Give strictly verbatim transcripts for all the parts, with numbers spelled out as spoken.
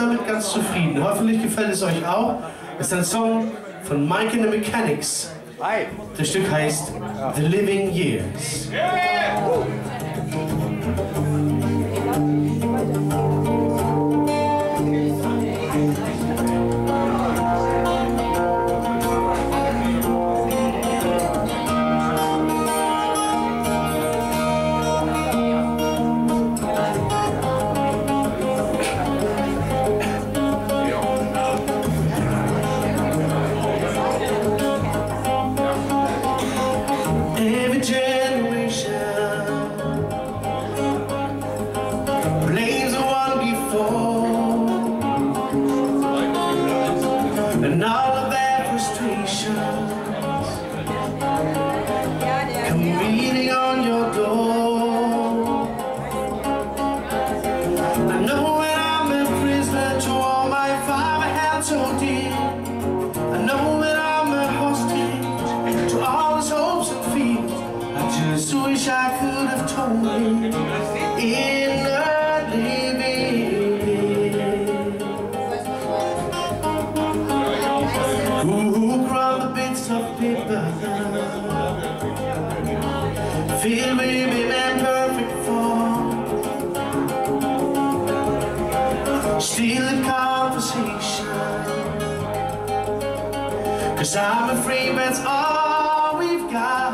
damit ganz zufrieden. Hoffentlich gefällt es euch auch. Es ist ein Song von Mike and the Mechanics. Das Stück heißt The Living Years. And all of their frustrations come beating on your door. I know when I'm a prisoner to all my father held so dear. I know that I'm a hostage to all his hopes and fears. I just wish I could have told him in the living. Who crawl the bits of paper filled with imperfect form, stealing conversation, 'cause I'm afraid that's all we've got.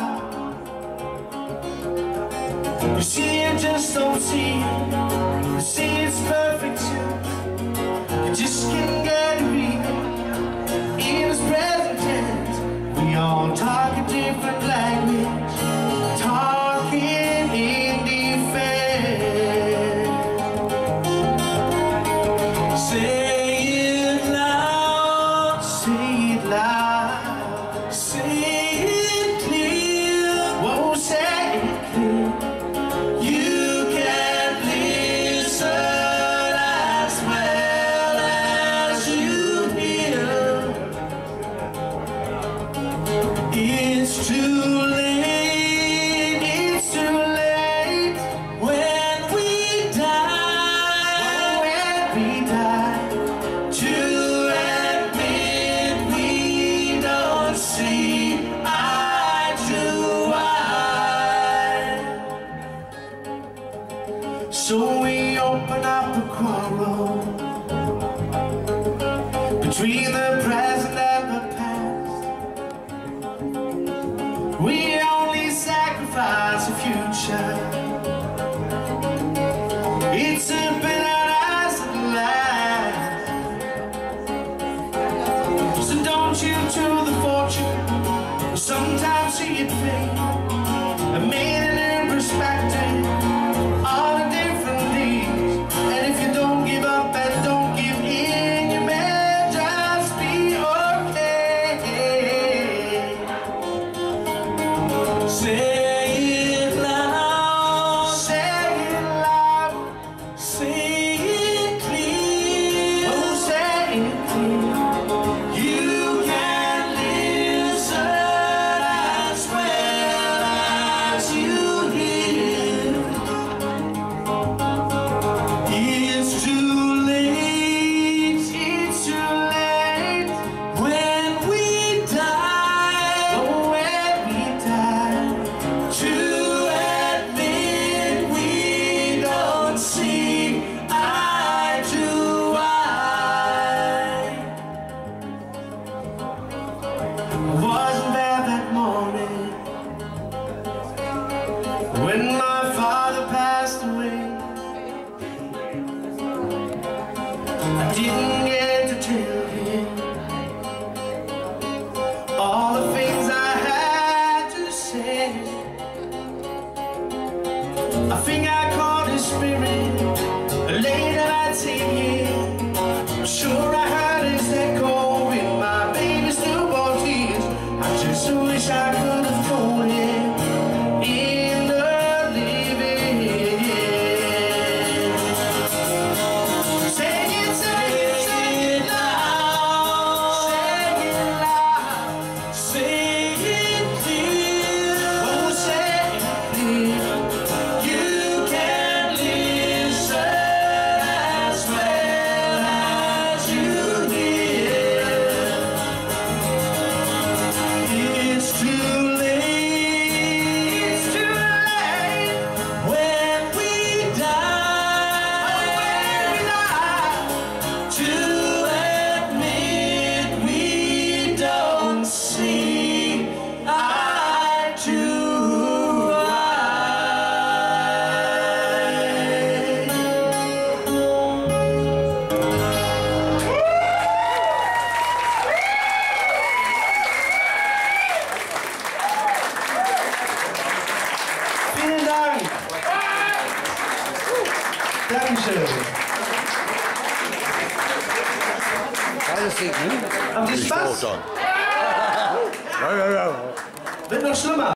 You see, you just don't see it. You see it's perfect too. You just can't get real. In his present tense, we all talk a different language, talking in defense. Say it loud, say it loud, say it clear. Whoa, say it clear. You can listen as well as you hear. It's too late, it's too late when we die, when we die, to admit we don't see eye to eye. So we open up a quarrel between the present and the past. We only sacrifice the future. It's a bitter as it lasts. So don't you to the fortune sometimes see it fade, and made it in perspective all the different days. And if you don't give up and don't give in, you may just be okay. Say it loud, say it loud, say it clear. Oh, say it clear. You can listen as well as you hear. It's too late, it's too late when we die, oh, when we die, to admit we don't see eye to eye. I wasn't there that morning when my father passed away. I didn't get to tell him all the things I had to say. I think I caught his spirit late at night singing. I'm sure I heard his echo in my baby's newborn tears. I just wish I could have told him in the living. Say it, say it, say it loud. Vielen Dank. Dankeschön. Alles sieht, ne? Haben Sie Spaß? Ja, ja, ja. Wird noch schlimmer.